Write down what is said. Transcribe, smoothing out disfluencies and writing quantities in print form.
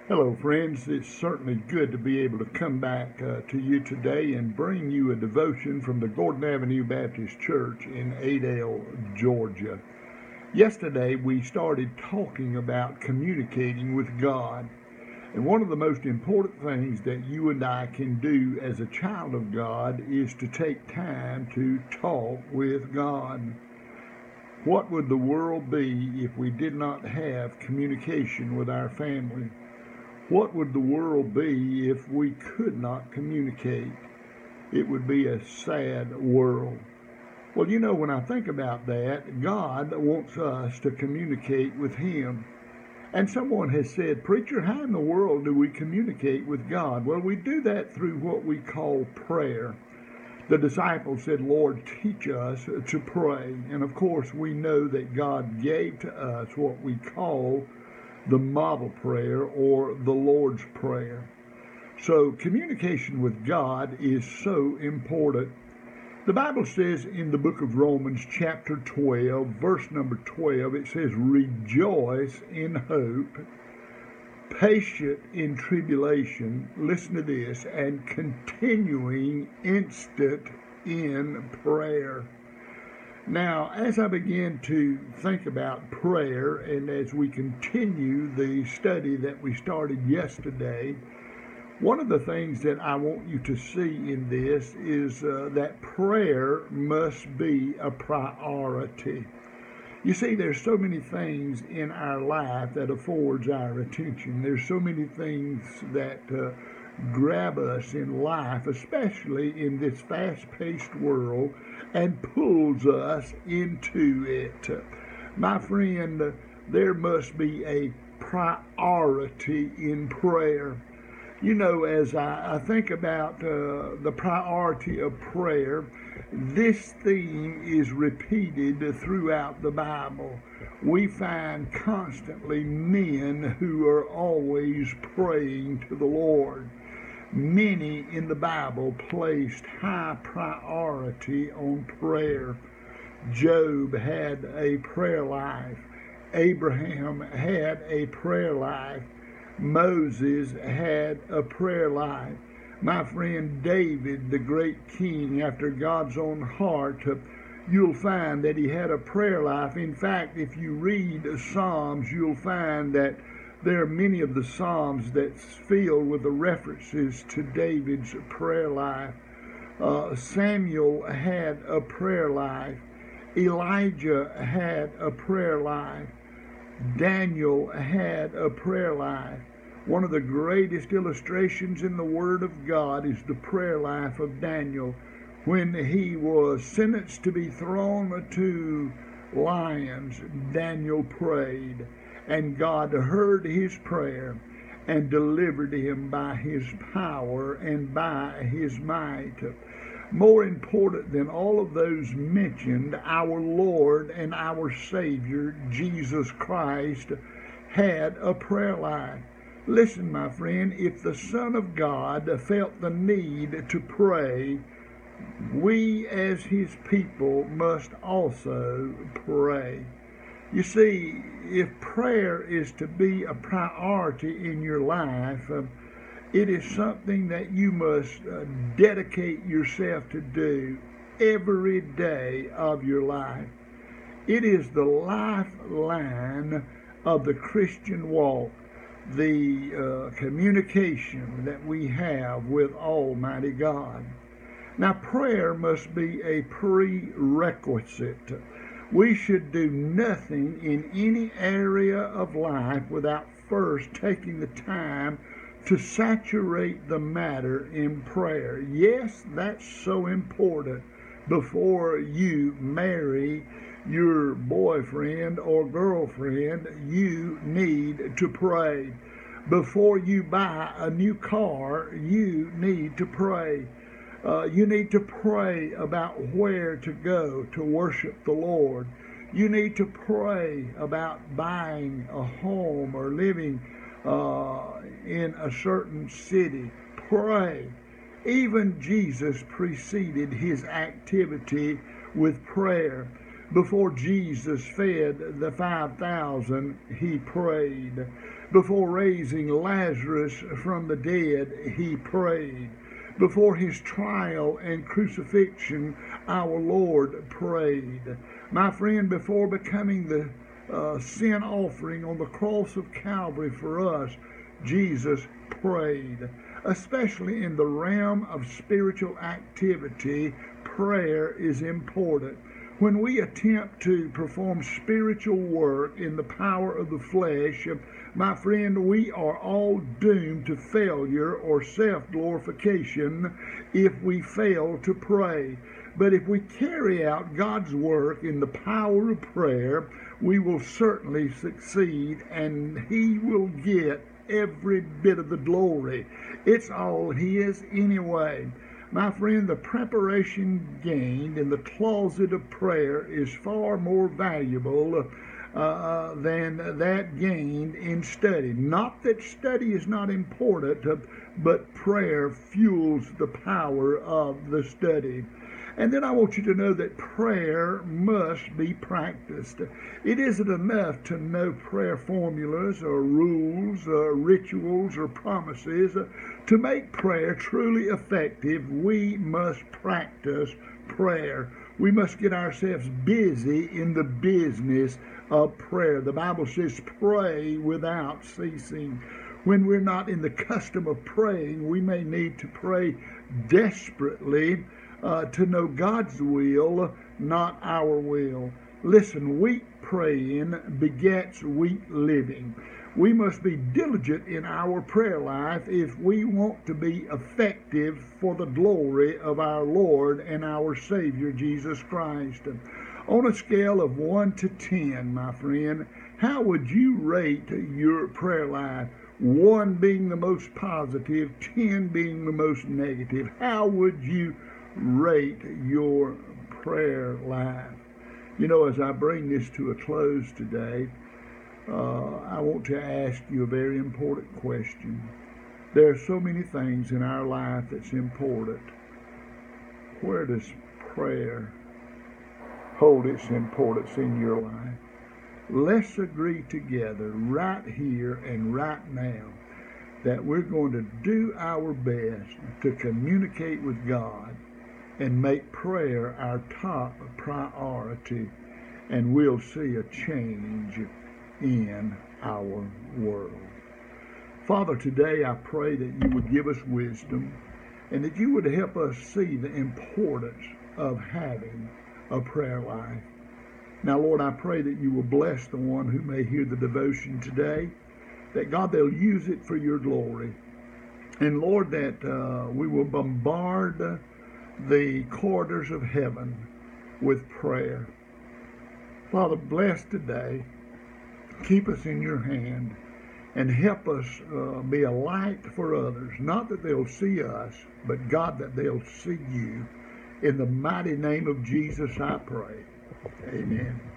Hello, friends. It's certainly good to be able to come back to you today and bring you a devotion from the Gordon Avenue Baptist Church in Adel, Georgia. Yesterday, we started talking about communicating with God. And one of the most important things that you and I can do as a child of God is to take time to talk with God. What would the world be if we did not have communication with our family? What would the world be if we could not communicate? It would be a sad world. Well, when I think about that, God wants us to communicate with Him. And someone has said, Preacher, how in the world do we communicate with God? Well, we do that through what we call prayer. The disciples said, Lord, teach us to pray. And of course, we know that God gave to us what we call the model prayer or the Lord's Prayer. So communication with God is so important. The Bible says in the book of Romans chapter 12, verse number 12, it says, rejoice in hope, patient in tribulation, listen to this, and continuing instant in prayer. Now, as I begin to think about prayer and as we continue the study that we started yesterday, one of the things that I want you to see in this is that prayer must be a priority. You see, there's so many things in our life that affords our attention. There's so many things that grab us in life, especially in this fast-paced world, and pulls us into it. My friend, there must be a priority in prayer. As I think about the priority of prayer, this theme is repeated throughout the Bible. We find constantly men who are always praying to the Lord. Many in the Bible placed high priority on prayer. Job had a prayer life. Abraham had a prayer life. Moses had a prayer life. My friend David, the great king after God's own heart, you'll find that he had a prayer life. In fact, if you read Psalms, you'll find that there are many of the Psalms that's filled with the references to David's prayer life. Samuel had a prayer life. Elijah had a prayer life. Daniel had a prayer life. One of the greatest illustrations in the Word of God is the prayer life of Daniel. When he was sentenced to be thrown to lions, Daniel prayed, and God heard his prayer and delivered him by his power and by his might. More important than all of those mentioned, our Lord and our Savior, Jesus Christ, had a prayer life. Listen, my friend, if the Son of God felt the need to pray, we as His people must also pray. You see, if prayer is to be a priority in your life, it is something that you must dedicate yourself to do every day of your life. It is the lifeline of the Christian walk, the communication that we have with Almighty God. Now, prayer must be a prerequisite. We should do nothing in any area of life without first taking the time to saturate the matter in prayer. Yes, that's so important. Before you marry your boyfriend or girlfriend, you need to pray. Before you buy a new car, you need to pray. You need to pray about where to go to worship the Lord. You need to pray about buying a home or living in a certain city. Pray. Even Jesus preceded his activity with prayer. Before Jesus fed the 5,000, he prayed. Before raising Lazarus from the dead, he prayed. Before his trial and crucifixion, our Lord prayed. My friend, before becoming the sin offering on the cross of Calvary for us, Jesus prayed. Especially in the realm of spiritual activity, prayer is important. When we attempt to perform spiritual work in the power of the flesh, my friend, we are all doomed to failure or self-glorification if we fail to pray. But if we carry out God's work in the power of prayer, we will certainly succeed, and He will get every bit of the glory. It's all His anyway. My friend, the preparation gained in the closet of prayer is far more valuable than that gained in study. Not that study is not important, but prayer fuels the power of the study. And then I want you to know that prayer must be practiced. It isn't enough to know prayer formulas or rules or rituals or promises. To make prayer truly effective, we must practice prayer. We must get ourselves busy in the business of prayer. The Bible says, pray without ceasing. When we're not in the custom of praying, we may need to pray desperately to know God's will, not our will. Listen, weak praying begets weak living. We must be diligent in our prayer life if we want to be effective for the glory of our Lord and our Savior, Jesus Christ. On a scale of 1 to 10, my friend, how would you rate your prayer life? 1 being the most positive, 10 being the most negative. How would you rate your prayer life? You know, as I bring this to a close today, I want to ask you a very important question. There are so many things in our life that's important. Where does prayer hold its importance in your life? Let's agree together right here and right now that we're going to do our best to communicate with God and make prayer our top priority, and we'll see a change in our world. Father, today I pray that you would give us wisdom and that you would help us see the importance of having a prayer life. Now, Lord, I pray that you will bless the one who may hear the devotion today, that God, they'll use it for your glory. And Lord, that we will bombard the corridors of heaven with prayer. Father, bless today. Keep us in your hand and help us be a light for others. Not that they'll see us, but God, that they'll see you. In the mighty name of Jesus, I pray. Amen.